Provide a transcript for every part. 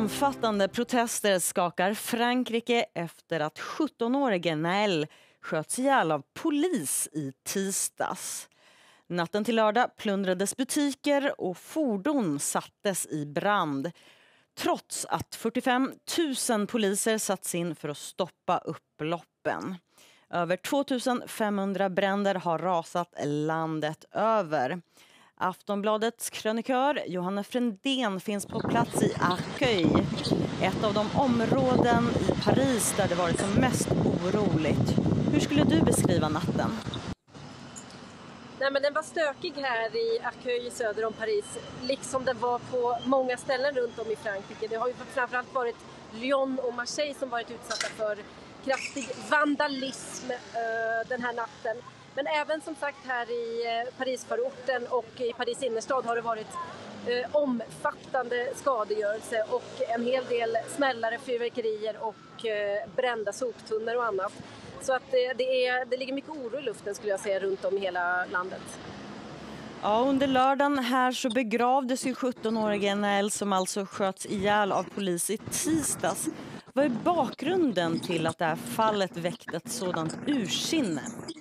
Omfattande protester skakar Frankrike efter att 17-årige Naël sköts ihjäl av polis i tisdags. Natten till lördag plundrades butiker och fordon sattes i brand. Trots att 45 000 poliser satts in för att stoppa upploppen. Över 2500 bränder har rasat landet över. Aftonbladets krönikör Johanna Frändén finns på plats i Arcueil, ett av de områden i Paris där det varit som mest oroligt. Hur skulle du beskriva natten? Nej, men den var stökig här i Arcueil söder om Paris, liksom den var på många ställen runt om i Frankrike. Det har ju framförallt varit Lyon och Marseille som varit utsatta för kraftig vandalism den här natten. Men även som sagt här i Parisförorten och i Paris innerstad har det varit omfattande skadegörelse och en hel del smällare, fyrverkerier och brända soptunnor och annat. Så att det ligger mycket oro i luften skulle jag säga runt om i hela landet. Ja, under lördagen här så begravdes ju 17-årige Naël som alltså sköts ihjäl av polis i tisdags. Vad är bakgrunden till att det här fallet väckte ett sådant ursinne?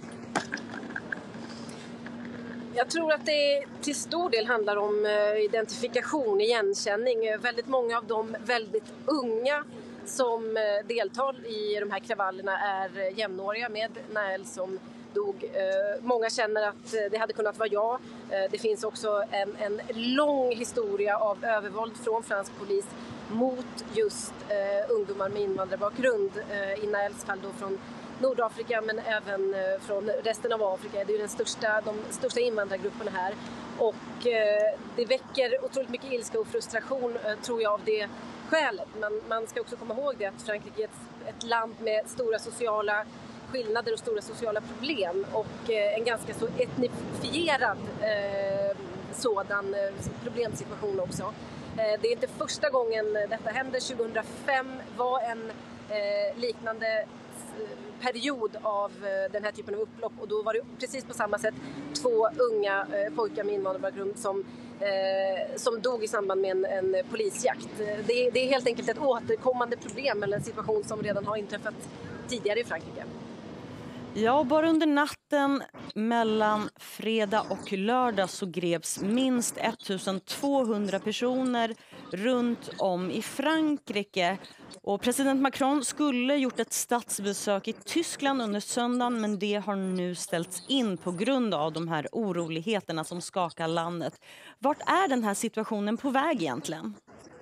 Jag tror att det till stor del handlar om identifikation, igenkänning. Väldigt många av de väldigt unga som deltar i de här kravallerna är jämnåriga med Naël som dog. Många känner att det hade kunnat vara jag. Det finns också en lång historia av övervåld från fransk polis mot just ungdomar med invandrarbakgrund. I Naëls fall då från Nordafrika men även från resten av Afrika. Det är ju de största invandrargrupperna här. Och det väcker otroligt mycket ilska och frustration tror jag av det skälet. Men man ska också komma ihåg det att Frankrike är ett land med stora sociala skillnader och stora sociala problem. Och en ganska så etnifierad sådan problemsituation också. Det är inte första gången detta hände. 2005 var en liknande period av den här typen av upplopp och då var det precis på samma sätt 2 unga pojkar med invandrarbakgrund som dog i samband med en polisjakt. Det är helt enkelt ett återkommande problem eller en situation som redan har inträffat tidigare i Frankrike. Ja, bara under natten mellan fredag och lördag så greps minst 1200 personer runt om i Frankrike. Och president Macron skulle gjort ett statsbesök i Tyskland under söndagen men det har nu ställts in på grund av de här oroligheterna som skakar landet. Vart är den här situationen på väg egentligen?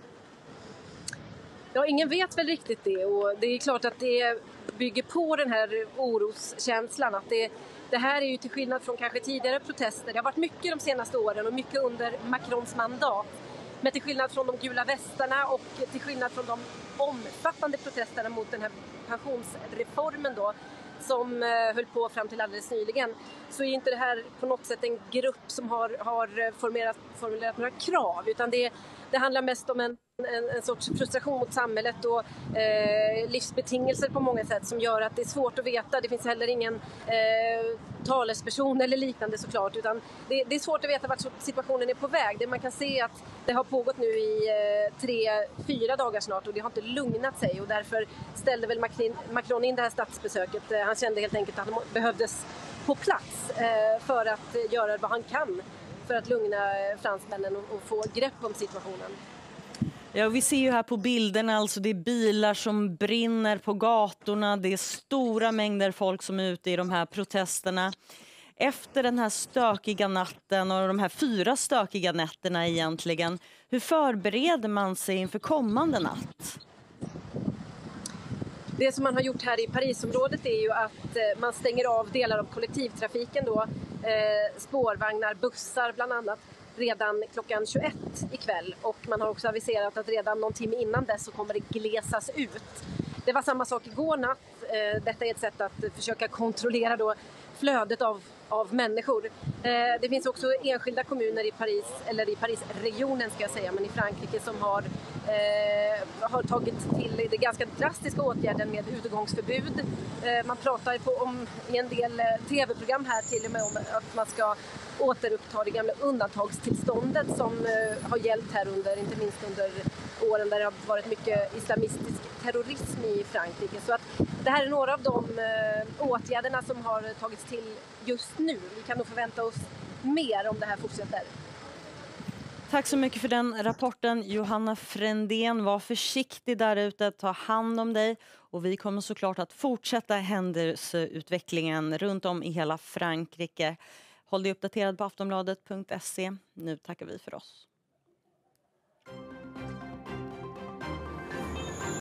Ja, ingen vet väl riktigt det och det är klart att det bygger på den här oroskänslan att det här är ju till skillnad från kanske tidigare protester. Det har varit mycket de senaste åren och mycket under Macrons mandat. Men till skillnad från de gula västarna och till skillnad från de omfattande protesterna mot den här pensionsreformen då, som höll på fram till alldeles nyligen, så är inte det här på något sätt en grupp som har formulerat några krav, utan det handlar mest om en sorts frustration mot samhället och livsbetingelser på många sätt som gör att det är svårt att veta. Det finns heller ingen talesperson eller liknande såklart, utan det är svårt att veta vart situationen är på väg. Det man kan se är att det har pågått nu i 3-4 dagar snart och det har inte lugnat sig och därför ställde väl Macron in det här statsbesöket. Han kände helt enkelt att han behövdes på plats för att göra vad han kan för att lugna fransmännen och få grepp om situationen. Ja, vi ser ju här på bilderna, alltså det är bilar som brinner på gatorna, det är stora mängder folk som är ute i de här protesterna. Efter den här stökiga natten och de här 4 stökiga nätterna egentligen, hur förbereder man sig inför kommande natt? Det som man har gjort här i Parisområdet är ju att man stänger av delar av kollektivtrafiken då, spårvagnar, bussar bland annat, redan klockan 21 ikväll och man har också aviserat att redan någon timme innan dess så kommer det glesas ut. Det var samma sak igår natt. Detta är ett sätt att försöka kontrollera då flödet av människor. Det finns också enskilda kommuner i Paris, eller i Parisregionen ska jag säga, men i Frankrike som har tagit till det ganska drastiska åtgärden med utegångsförbud. Man pratar i en del tv-program här till och med om att man ska återuppta det gamla undantagstillståndet som har gällt här inte minst under åren där det har varit mycket islamistisk terrorism i Frankrike. Så att det här är några av de åtgärderna som har tagits till just nu. Vi kan nog förvänta oss mer om det här fortsätter. Tack så mycket för den rapporten, Johanna Frändén. Var försiktig där ute, ta hand om dig. Och vi kommer såklart att fortsätta händelseutvecklingen runt om i hela Frankrike. Håll dig uppdaterad på aftonbladet.se. Nu tackar vi för oss.